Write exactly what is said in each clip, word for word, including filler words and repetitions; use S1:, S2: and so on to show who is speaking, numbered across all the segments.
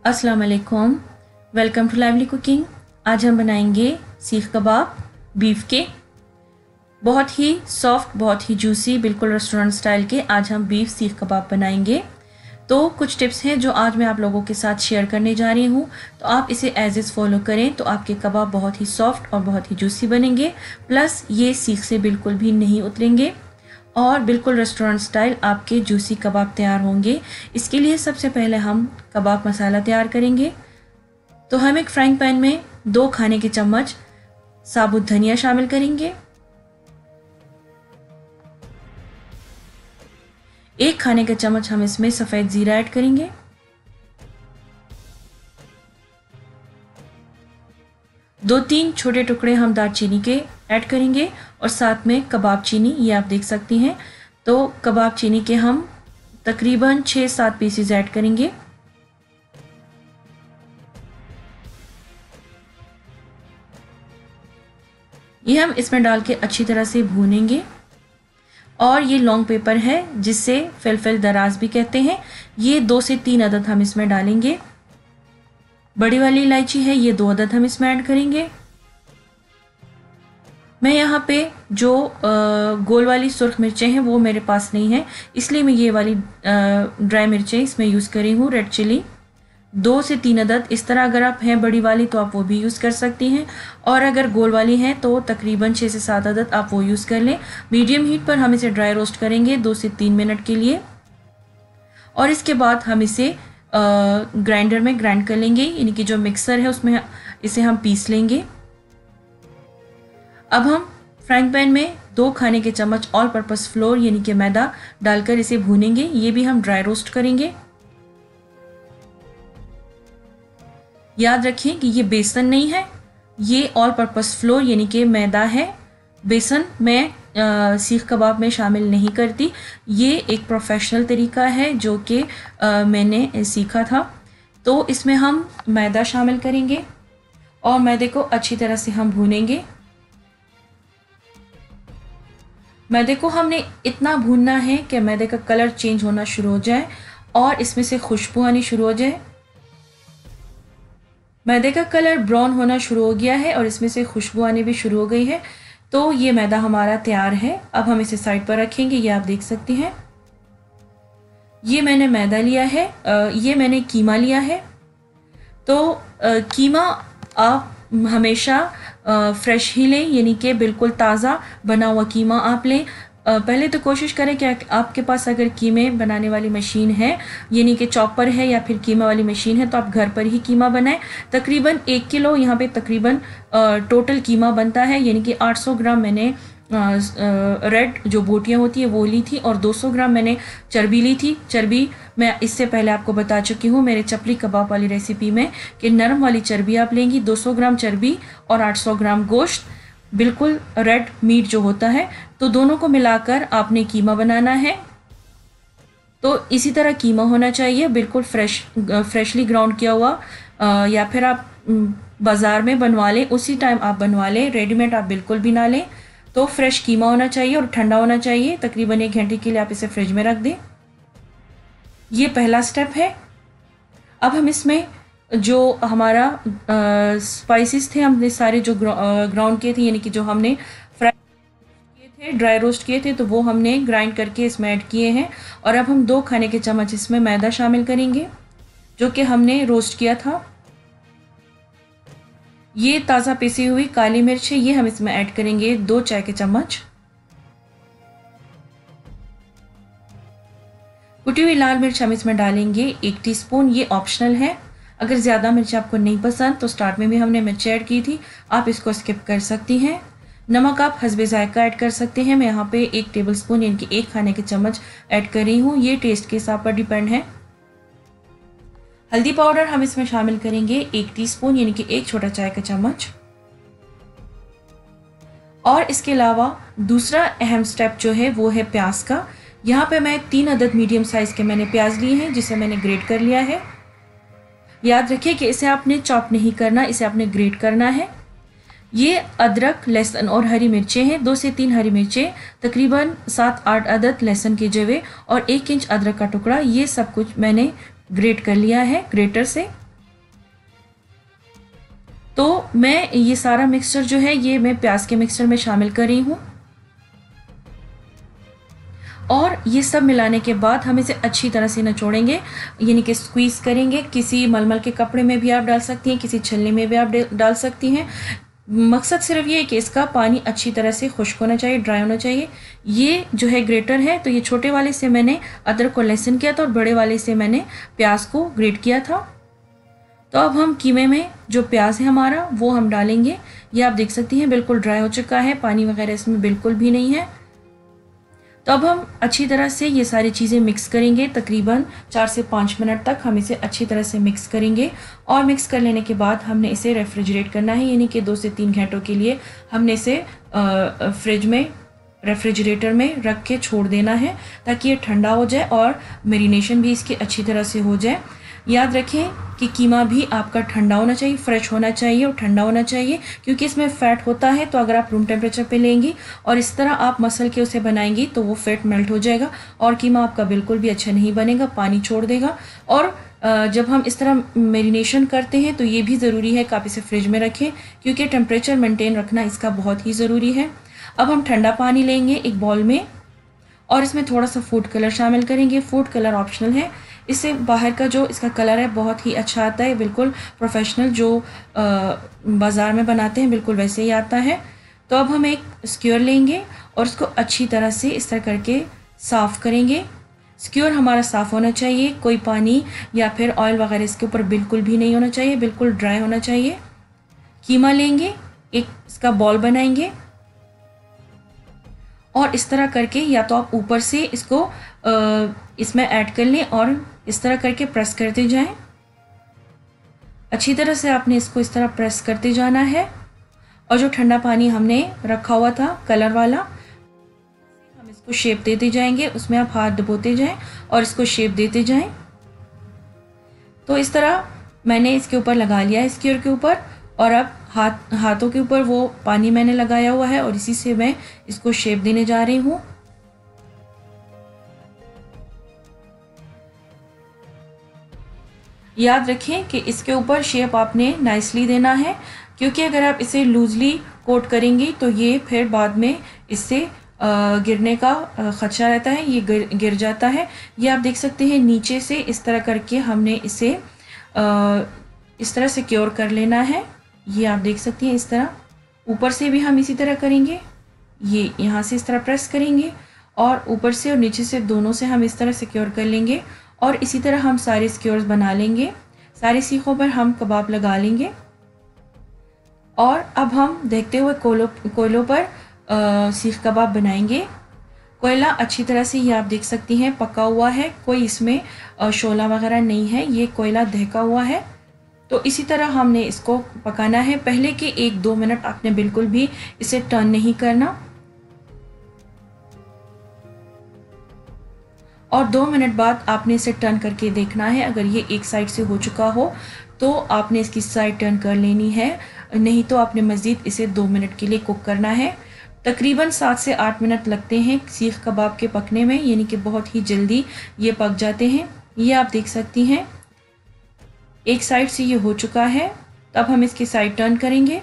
S1: अस्सलाम वालेकुम, welcome to lively cooking. आज हम बनाएंगे सीख कबाब बीफ के। बहुत ही सॉफ्ट, बहुत ही जूसी, बिल्कुल रेस्टोरेंट स्टाइल के आज हम बीफ सीख कबाब बनाएंगे। तो कुछ टिप्स हैं जो आज मैं आप लोगों के साथ शेयर करने जा रही हूँ, तो आप इसे एज इज़ फॉलो करें तो आपके कबाब बहुत ही सॉफ्ट और बहुत ही जूसी बनेंगे। प्लस ये सीख से बिल्कुल भी नहीं उतरेंगे और बिल्कुल रेस्टोरेंट स्टाइल आपके जूसी कबाब तैयार होंगे। इसके लिए सबसे पहले हम कबाब मसाला तैयार करेंगे। तो हम एक फ्राइंग पैन में दो खाने के चम्मच साबुत धनिया शामिल करेंगे, एक खाने का चम्मच हम इसमें सफ़ेद ज़ीरा ऐड करेंगे, दो तीन छोटे टुकड़े हम दालचीनी के ऐड करेंगे और साथ में कबाब चीनी, ये आप देख सकती हैं। तो कबाब चीनी के हम तकरीबन छः सात पीसेस ऐड करेंगे। ये हम इसमें डाल के अच्छी तरह से भूनेंगे। और ये लॉन्ग पेपर है जिसे फिलफिल दराज भी कहते हैं, ये दो से तीन अदद हम इसमें डालेंगे। बड़ी वाली इलायची है, ये दो अदद हम इसमें ऐड करेंगे। मैं यहाँ पे जो गोल वाली सुर्ख मिर्चें हैं वो मेरे पास नहीं है, इसलिए मैं ये वाली ड्राई मिर्चें इसमें यूज़ करी हूँ, रेड चिली दो से तीन अदद। इस तरह अगर आप हैं बड़ी वाली तो आप वो भी यूज़ कर सकती हैं, और अगर गोल वाली हैं तो तकरीबन छः से सात अदद आप वो यूज़ कर लें। मीडियम हीट पर हम इसे ड्राई रोस्ट करेंगे दो से तीन मिनट के लिए, और इसके बाद हम इसे ग्राइंडर में ग्राइंड कर लेंगे, यानी कि जो मिक्सर है उसमें इसे हम पीस लेंगे। अब हम फ्राइंग पैन में दो खाने के चम्मच ऑल पर्पस फ्लोर यानी कि मैदा डालकर इसे भूनेंगे। ये भी हम ड्राई रोस्ट करेंगे। याद रखें कि ये बेसन नहीं है, ये ऑल पर्पस फ्लोर यानी कि मैदा है। बेसन मैं आ, सीख कबाब में शामिल नहीं करती। ये एक प्रोफेशनल तरीका है जो कि मैंने सीखा था। तो इसमें हम मैदा शामिल करेंगे और मैदे को अच्छी तरह से हम भूनेंगे। मैदे को हमने इतना भूनना है कि मैदे का कलर चेंज होना शुरू हो जाए और इसमें से खुशबू आनी शुरू हो जाए। मैदे का कलर ब्राउन होना शुरू हो गया है और इसमें से खुशबू आनी भी शुरू हो गई है। तो ये मैदा हमारा तैयार है। अब हम इसे साइड पर रखेंगे। ये आप देख सकती हैं, ये मैंने मैदा लिया है, ये मैंने कीमा लिया है। तो कीमा आप हमेशा फ्रेश ही लें, यानी कि बिल्कुल ताज़ा बना हुआ कीमा आप लें। पहले तो कोशिश करें कि आपके पास अगर कीमे बनाने वाली मशीन है, यानी कि चॉपर है या फिर कीमा वाली मशीन है, तो आप घर पर ही कीमा बनाएं। तकरीबन एक किलो यहाँ पे तकरीबन टोटल कीमा बनता है, यानी कि आठ सौ ग्राम मैंने रेड जो बोटियाँ होती है वो ली थी और दो सौ ग्राम मैंने चर्बी ली थी। चर्बी मैं इससे पहले आपको बता चुकी हूँ मेरे चपली कबाब वाली रेसिपी में कि नरम वाली चर्बी आप लेंगी, दो सौ ग्राम चर्बी और आठ सौ ग्राम गोश्त, बिल्कुल रेड मीट जो होता है। तो दोनों को मिलाकर आपने कीमा बनाना है। तो इसी तरह कीमा होना चाहिए, बिल्कुल फ्रेश फ्रेशली ग्राउंड किया हुआ, आ, या फिर आप बाज़ार में बनवा लें, उसी टाइम आप बनवा लें, रेडीमेड आप बिल्कुल भी ना लें। तो फ्रेश कीमा होना चाहिए और ठंडा होना चाहिए। तकरीबन एक घंटे के लिए आप इसे फ्रिज में रख दें। ये पहला स्टेप है। अब हम इसमें जो हमारा स्पाइसेस थे हमने सारे जो ग्राउंड किए थे, यानी कि जो हमने फ्राई किए थे, ड्राई रोस्ट किए थे, तो वो हमने ग्राइंड करके इसमें ऐड किए हैं। और अब हम दो खाने के चम्मच इसमें मैदा शामिल करेंगे जो कि हमने रोस्ट किया था। ये ताज़ा पिसी हुई काली मिर्च है, ये हम इसमें ऐड करेंगे दो चाय के चम्मच। कुटी हुई लाल मिर्च हम इसमें डालेंगे एक टीस्पून, ये ऑप्शनल है। अगर ज़्यादा मिर्च आपको नहीं पसंद तो स्टार्ट में भी हमने मिर्च ऐड की थी, आप इसको स्किप कर सकती हैं। नमक आप हस्बे जायका ऐड कर सकते हैं। मैं यहाँ पे एक टेबलस्पून यानी कि एक खाने के चम्मच ऐड कर रही हूँ, ये टेस्ट के हिसाब पर डिपेंड है। हल्दी पाउडर हम इसमें शामिल करेंगे एक टीस्पून यानी कि एक छोटा चाय का चम्मच। और इसके अलावा दूसरा अहम स्टेप जो है वो है प्याज का। यहाँ पे मैं तीन अदद मीडियम साइज़ के मैंने प्याज लिए हैं जिसे मैंने ग्रेट कर लिया है। याद रखिए कि इसे आपने चॉप नहीं करना, इसे आपने ग्रेट करना है। ये अदरक, लहसुन और हरी मिर्चें हैं, दो से तीन हरी मिर्चें, तकरीबन सात आठ अदद लहसुन के जवे और एक इंच अदरक का टुकड़ा, ये सब कुछ मैंने ग्रेट कर लिया है ग्रेटर से। तो मैं ये सारा मिक्सचर जो है ये मैं प्याज के मिक्सचर में शामिल कर रही हूँ और ये सब मिलाने के बाद हम इसे अच्छी तरह से निचोड़ेंगे, यानी कि स्क्वीज़ करेंगे। किसी मलमल के कपड़े में भी आप डाल सकती हैं, किसी छलनी में भी आप डाल सकती हैं। मकसद सिर्फ ये है कि इसका पानी अच्छी तरह से खुश्क होना चाहिए, ड्राई होना चाहिए। ये जो है ग्रेटर है, तो ये छोटे वाले से मैंने अदरक को लहसुन किया था और बड़े वाले से मैंने प्याज को ग्रेट किया था। तो अब हम कीमे में जो प्याज है हमारा वो हम डालेंगे। ये आप देख सकती हैं बिल्कुल ड्राई हो चुका है, पानी वगैरह इसमें बिल्कुल भी नहीं है। तो अब हम अच्छी तरह से ये सारी चीज़ें मिक्स करेंगे। तकरीबन चार से पाँच मिनट तक हम इसे अच्छी तरह से मिक्स करेंगे और मिक्स कर लेने के बाद हमने इसे रेफ्रिजरेट करना है, यानी कि दो से तीन घंटों के लिए हमने इसे फ्रिज में रेफ्रिजरेटर में रख के छोड़ देना है ताकि ये ठंडा हो जाए और मैरिनेशन भी इसकी अच्छी तरह से हो जाए। याद रखें कि कीमा भी आपका ठंडा होना चाहिए, फ्रेश होना चाहिए और ठंडा होना चाहिए, क्योंकि इसमें फ़ैट होता है। तो अगर आप रूम टेम्परेचर पे लेंगी और इस तरह आप मसल के उसे बनाएंगी तो वो फ़ैट मेल्ट हो जाएगा और कीमा आपका बिल्कुल भी अच्छा नहीं बनेगा, पानी छोड़ देगा। और जब हम इस तरह मैरिनेशन करते हैं तो ये भी ज़रूरी है कि आप इसे फ्रिज में रखें, क्योंकि टेम्परेचर मेनटेन रखना इसका बहुत ही ज़रूरी है। अब हम ठंडा पानी लेंगे एक बाउल में और इसमें थोड़ा सा फूड कलर शामिल करेंगे। फूड कलर ऑप्शनल है, इससे बाहर का जो इसका कलर है बहुत ही अच्छा आता है, बिल्कुल प्रोफेशनल जो बाज़ार में बनाते हैं बिल्कुल वैसे ही आता है। तो अब हम एक स्क्यूर लेंगे और उसको अच्छी तरह से इस तरह करके साफ़ करेंगे। स्क्यूर हमारा साफ़ होना चाहिए, कोई पानी या फिर ऑयल वगैरह इसके ऊपर बिल्कुल भी नहीं होना चाहिए, बिल्कुल ड्राई होना चाहिए। कीमा लेंगे, एक इसका बॉल बनाएंगे और इस तरह करके या तो आप ऊपर से इसको आ, इसमें ऐड कर लें और इस तरह करके प्रेस करते जाएं। अच्छी तरह से आपने इसको इस तरह प्रेस करते जाना है और जो ठंडा पानी हमने रखा हुआ था कलर वाला, हम इसको शेप देते जाएंगे। उसमें आप हाथ डुबोते जाएं और इसको शेप देते जाएं। तो इस तरह मैंने इसके ऊपर लगा लिया है, स्क्यूर के ऊपर, और अब हाथ हाथों के ऊपर वो पानी मैंने लगाया हुआ है और इसी से मैं इसको शेप देने जा रही हूँ। याद रखें कि इसके ऊपर शेप आपने नाइसली देना है, क्योंकि अगर आप इसे लूजली कोट करेंगी तो ये फिर बाद में इससे गिरने का खदशा रहता है, ये गिर गिर जाता है। ये आप देख सकते हैं नीचे से इस तरह करके हमने इसे इस तरह सिक्योर कर लेना है। ये आप देख सकती हैं इस तरह। ऊपर से भी हम इसी तरह करेंगे, ये यहाँ से इस तरह प्रेस करेंगे और ऊपर से और नीचे से दोनों से हम इस तरह सिक्योर कर लेंगे और इसी तरह हम सारे सिक्योर्स बना लेंगे। सारे सीखों पर हम कबाब लगा लेंगे और अब हम देखते हुए कोयलों कोयलों पर आ, सीख कबाब बनाएंगे। कोयला अच्छी तरह से ये आप देख सकती हैं पका हुआ है, कोई इसमें शोला वगैरह नहीं है, ये कोयला दहका हुआ है। तो इसी तरह हमने इसको पकाना है। पहले के एक दो मिनट आपने बिल्कुल भी इसे टर्न नहीं करना और दो मिनट बाद आपने इसे टर्न करके देखना है। अगर ये एक साइड से हो चुका हो तो आपने इसकी साइड टर्न कर लेनी है, नहीं तो आपने मज़ीद इसे दो मिनट के लिए कुक करना है। तकरीबन सात से आठ मिनट लगते हैं सीख कबाब के पकने में, यानी कि बहुत ही जल्दी ये पक जाते हैं। ये आप देख सकती हैं एक साइड से ये हो चुका है। तब हम इसकी साइड टर्न करेंगे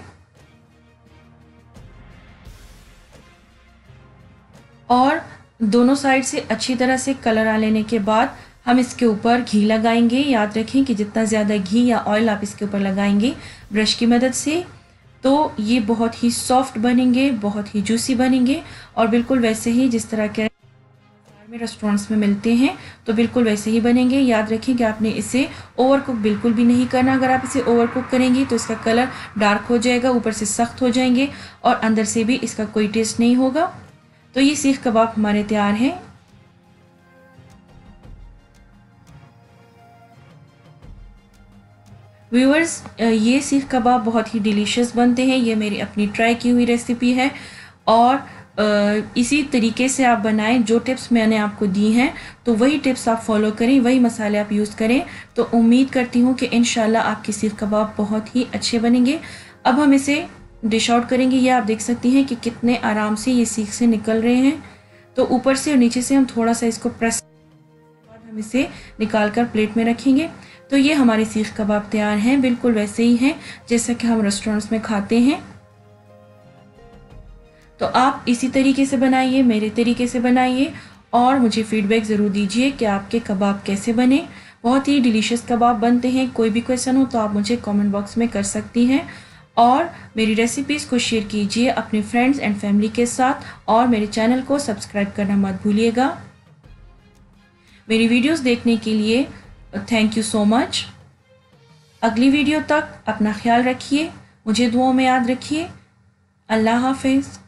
S1: और दोनों साइड से अच्छी तरह से कलर आ लेने के बाद हम इसके ऊपर घी लगाएंगे। याद रखें कि जितना ज़्यादा घी या ऑयल आप इसके ऊपर लगाएंगे ब्रश की मदद से तो ये बहुत ही सॉफ्ट बनेंगे, बहुत ही जूसी बनेंगे और बिल्कुल वैसे ही जिस तरह के में रेस्टोरेंट्स में मिलते हैं तो बिल्कुल वैसे ही बनेंगे। याद रखें कि आपने इसे ओवर कुक बिल्कुल भी नहीं करना। अगर आप इसे ओवर कुक करेंगी तो इसका कलर डार्क हो जाएगा, ऊपर से सख्त हो जाएंगे और अंदर से भी इसका कोई टेस्ट नहीं होगा। तो ये सीख कबाब हमारे तैयार हैं। व्यूअर्स, ये सीख कबाब बहुत ही डिलीशियस बनते हैं। ये मेरी अपनी ट्राई की हुई रेसिपी है और इसी तरीके से आप बनाएं। जो टिप्स मैंने आपको दी हैं तो वही टिप्स आप फॉलो करें, वही मसाले आप यूज़ करें। तो उम्मीद करती हूँ कि इंशाल्लाह आपके सीख कबाब बहुत ही अच्छे बनेंगे। अब हम इसे डिश आउट करेंगे। ये आप देख सकती हैं कि कितने आराम से ये सीख से निकल रहे हैं। तो ऊपर से और नीचे से हम थोड़ा सा इसको प्रेस, बाद हम इसे निकाल कर प्लेट में रखेंगे। तो ये हमारे सीख कबाब तैयार हैं, बिल्कुल वैसे ही हैं जैसा कि हम रेस्टोरेंट्स में खाते हैं। तो आप इसी तरीके से बनाइए, मेरे तरीके से बनाइए और मुझे फीडबैक ज़रूर दीजिए कि आपके कबाब कैसे बने। बहुत ही डिलीशियस कबाब बनते हैं। कोई भी क्वेश्चन हो तो आप मुझे कमेंट बॉक्स में कर सकती हैं और मेरी रेसिपीज़ को शेयर कीजिए अपने फ्रेंड्स एंड फैमिली के साथ और मेरे चैनल को सब्सक्राइब करना मत भूलिएगा। मेरी वीडियोस देखने के लिए थैंक यू सो मच। अगली वीडियो तक अपना ख्याल रखिए, मुझे दुआओं में याद रखिए। अल्लाह हाफिज़।